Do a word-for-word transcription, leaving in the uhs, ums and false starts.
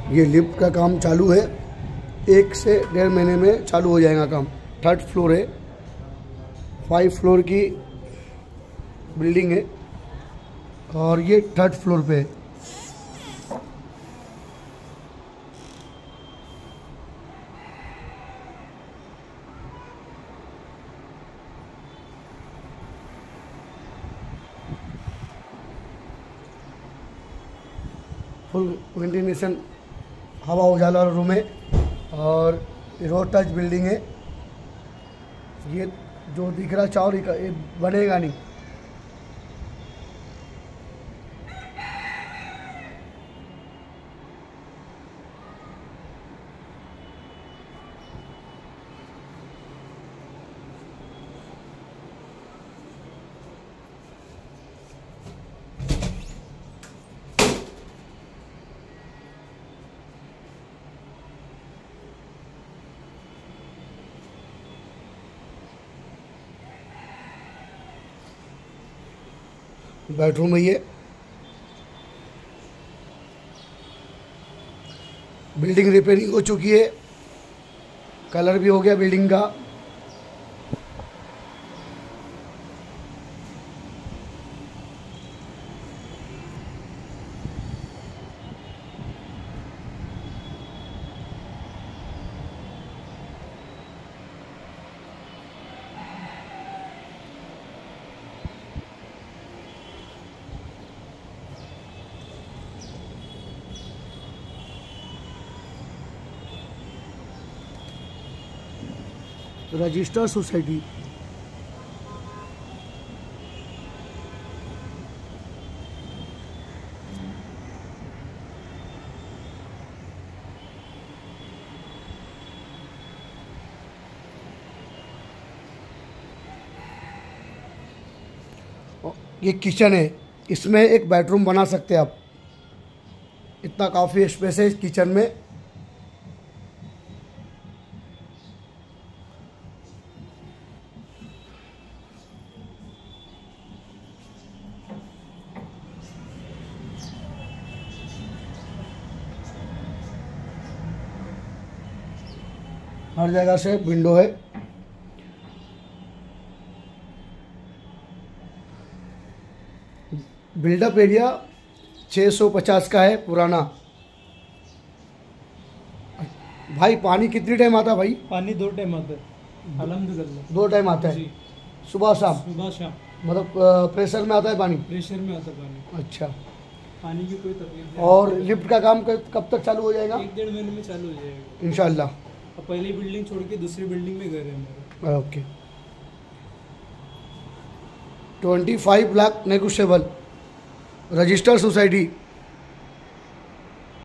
ये लिफ्ट का काम चालू है, एक से डेढ़ महीने में चालू हो जाएगा काम। थर्ड फ्लोर है, फाइव फ्लोर की बिल्डिंग है और ये थर्ड फ्लोर पे है। फुल वेंटिलेशन, हवा उजाला रूम है और रोड टच बिल्डिंग है। ये जो दिख रहा चार ये बनेगा नहीं। बेडरूम है ये। बिल्डिंग रिपेयरिंग हो चुकी है, कलर भी हो गया बिल्डिंग का। Register society. ये किचन है, इसमें एक बेडरूम बना सकते हैं आप। इतना काफ़ी स्पेस है इस किचन में। हर जगह से विंडो है। बिल्डअप एरिया छह सौ पचास का है पुराना। भाई पानी कितनी टाइम आता है भाई? पानी दो टाइम आता है अल्हम्दुलिल्लाह। दो टाइम आता है, सुबह शाम? सुबह शाम। मतलब प्रेशर में आता है पानी? प्रेशर में आता है पानी। अच्छा, पानी की कोई तकलीफ नहीं। और लिफ्ट का काम कब तक चालू हो जाएगा? एक डेढ़ महीने में चालू हो जाएगा इंशाल्लाह। अब पहली बिल्डिंग छोड़ के दूसरी बिल्डिंग में घर है मेरा। Okay. Twenty five lakh negotiable, registered society.